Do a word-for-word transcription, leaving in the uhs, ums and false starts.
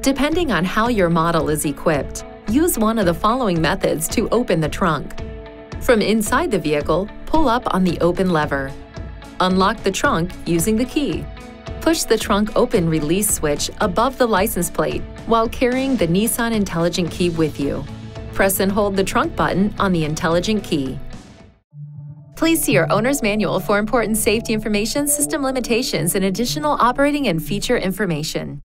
Depending on how your model is equipped, use one of the following methods to open the trunk. From inside the vehicle, pull up on the open lever. Unlock the trunk using the key. Push the trunk open release switch above the license plate while carrying the Nissan Intelligent Key with you. Press and hold the trunk button on the Intelligent Key. Please see your owner's manual for important safety information, system limitations, and additional operating and feature information.